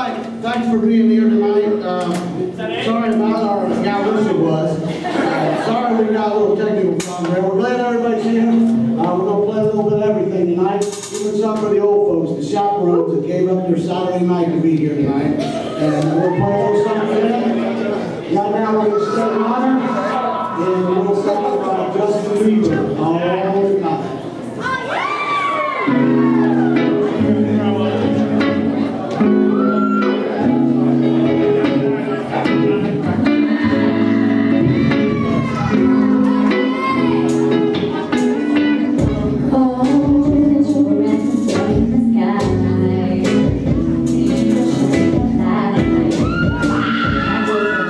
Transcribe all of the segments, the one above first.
Thanks for being here tonight. Sorry about our guy Lucy was. Sorry we got a little technical problem there. We're glad everybody's here. We're going to play a little bit of everything tonight. Even some for the old folks, the chaperones that gave up their Saturday night to be here tonight. And we'll play a little something for them. Right now we're going to stay in honor. And we're going to start with Justin Bieber. All night.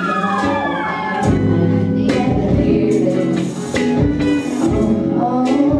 Oh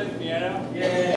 piano? Yeah.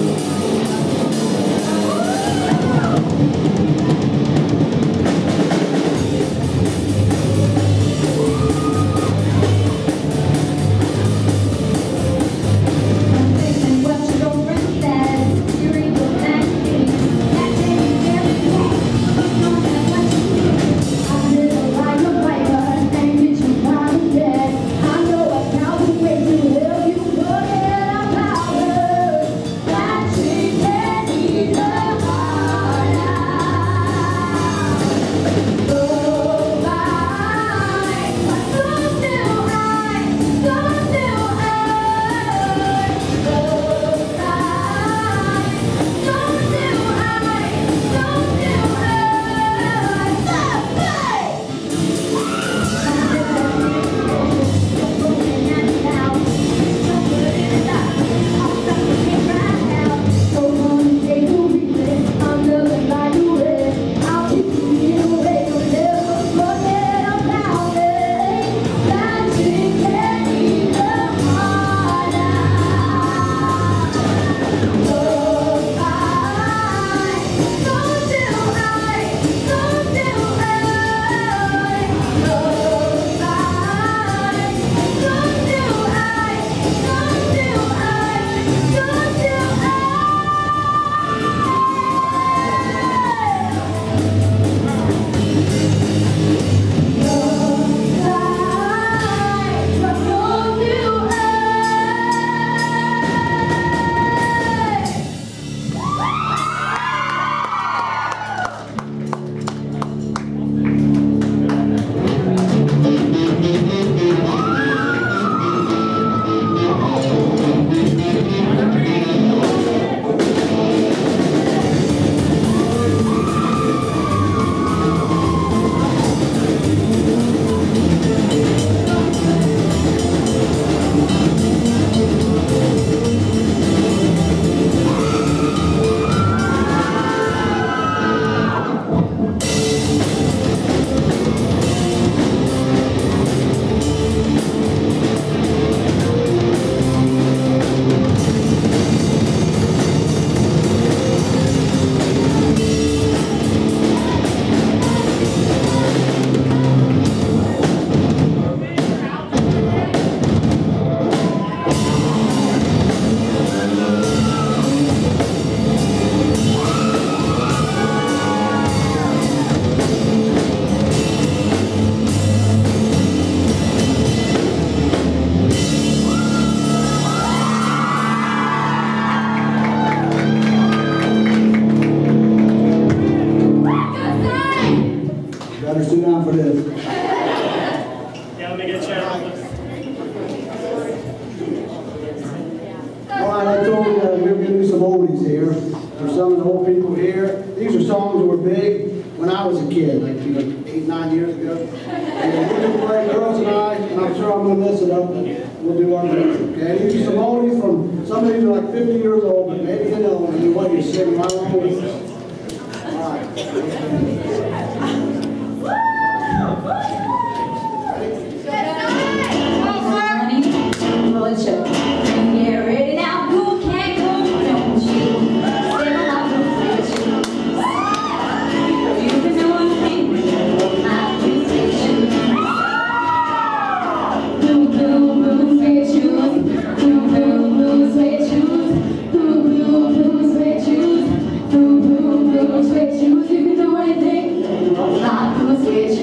Sit down for this. Yeah, let me get a chair. All right, I told you that we were going to do some oldies here. For some of the old people here, these are songs that were big when I was a kid, like 8, 9 years ago. And we're going to play Girls and I, and I'm sure I'm going to mess it up, but we'll do our best. Okay, these are some oldies from, some of these are like 50 years old, but maybe you know what you're singing right along with us. All right. Get ready now, who can't go, don't you? Stay alive, don't switch. You can do one thing, my sweet shoes. Blue, blue, blue, sweat shoes. Blue, blue, blue, sweat shoes. Blue, blue, blue, sweat shoes. Blue, blue, blue, sweat shoes. You can do anything, my blue sweat shoes.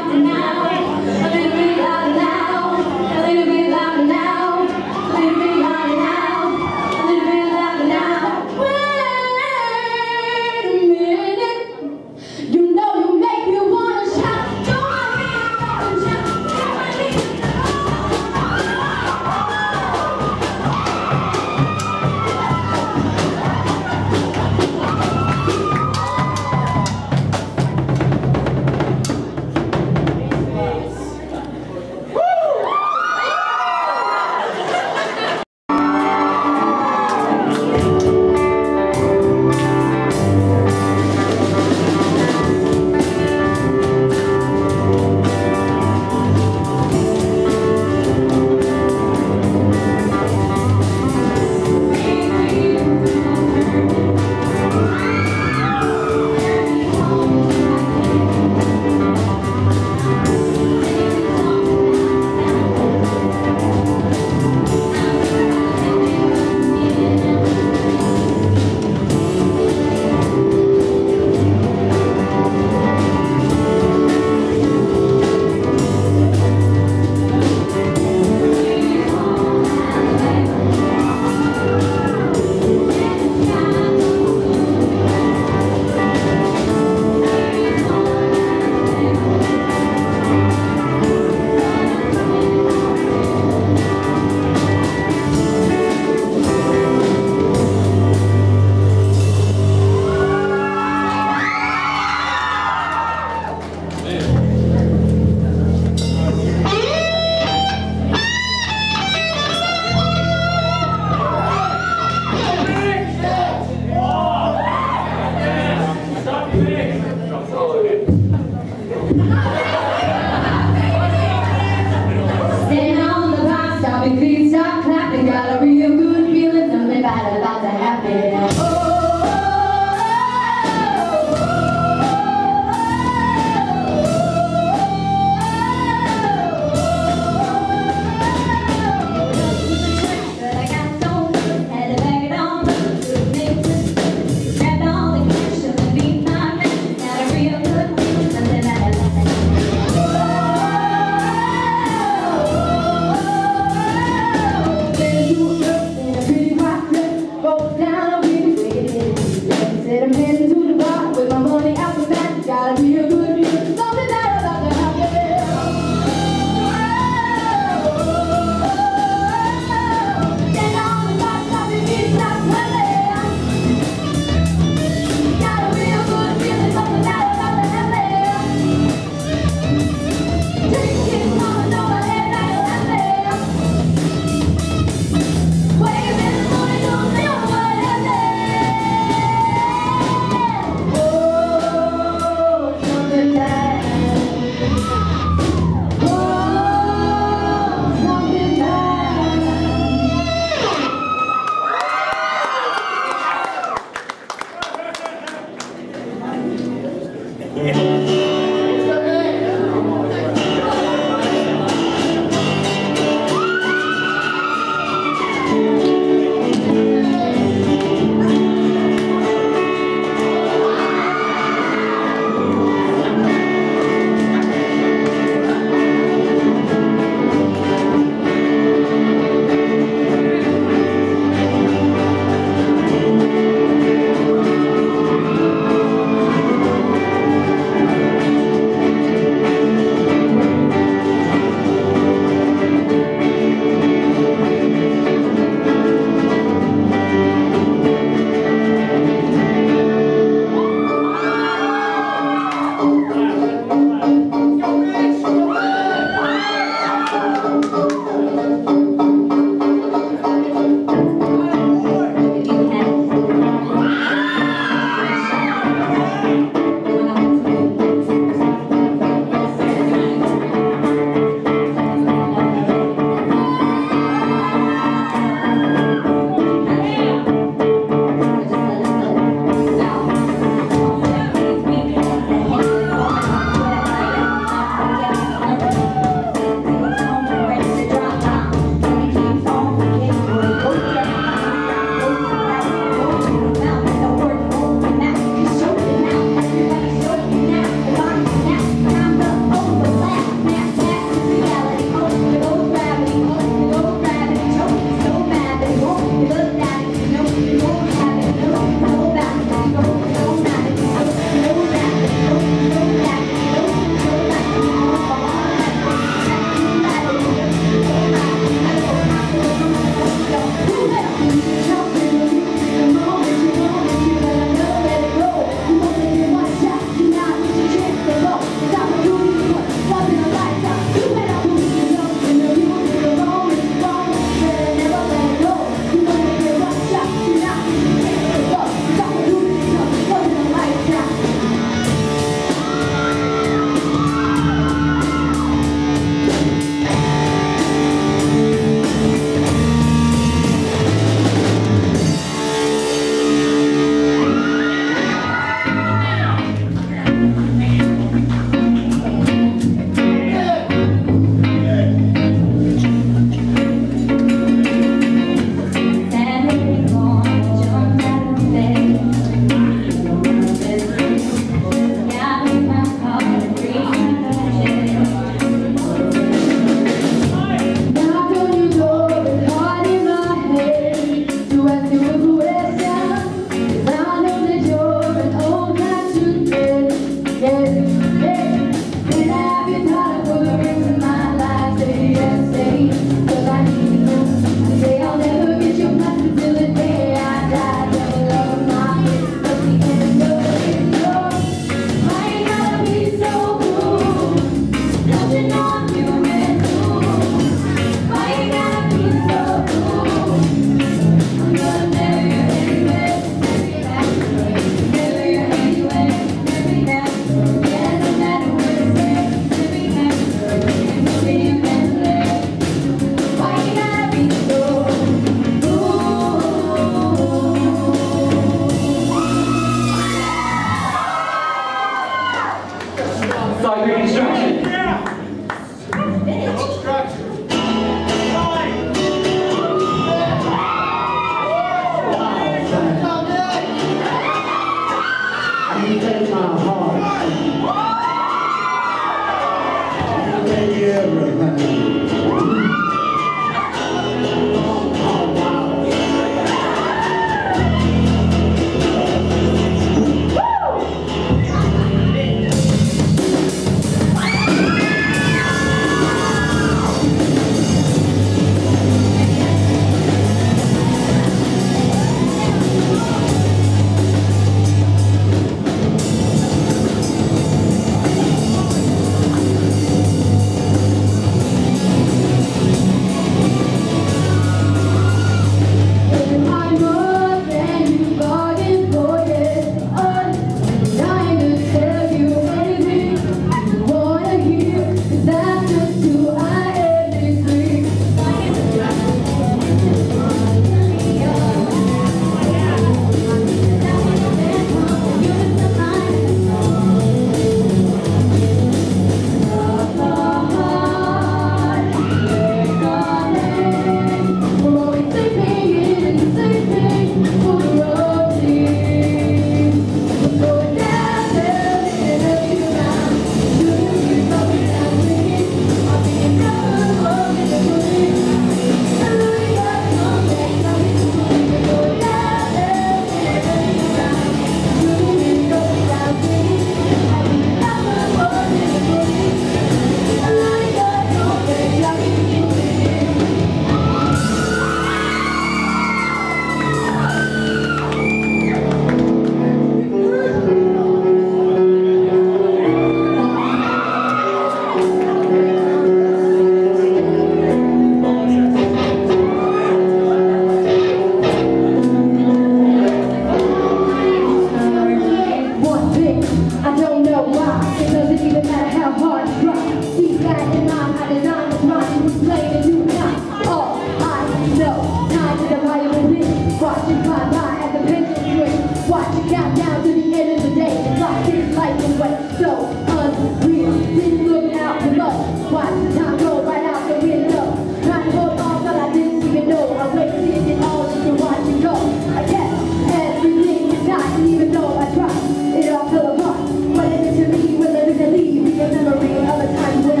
so unreal. Didn't look out below. Watch the time go right out the window. Trying to hold on, but I didn't even know. I wasted it all just to watch it go. I guess everything is not, even though I tried. It all fell apart. What is it to me? Will it leave me a memory of a time when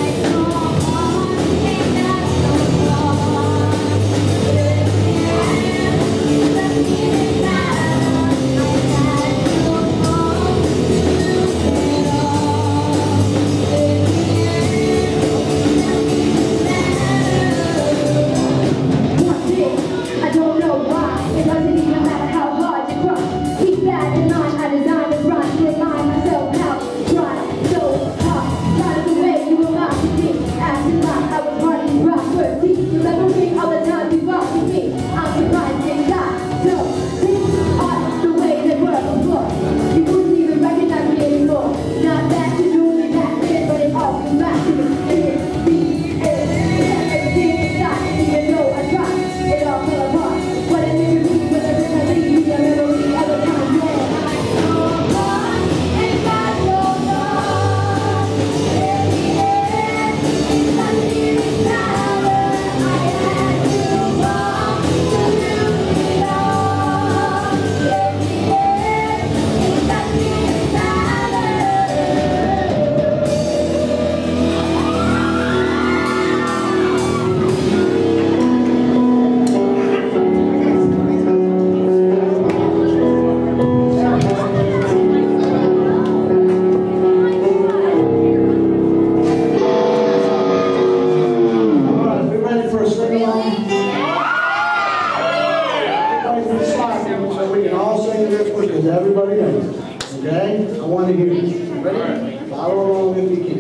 everybody knows. Okay? I want to hear you. Ready? Follow along if you can.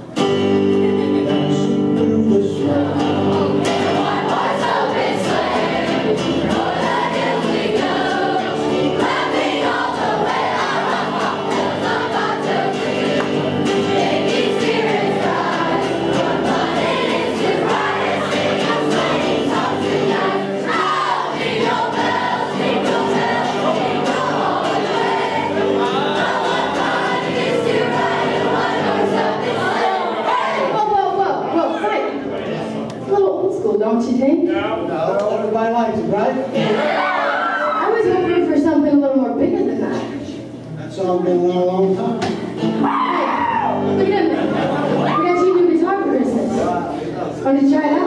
Don't you think? No. No, everybody likes it, right? I was hoping for something a little more bigger than that. That song been around a long time. Hey, look at me. We got you new guitar for Christmas. Want to try it out?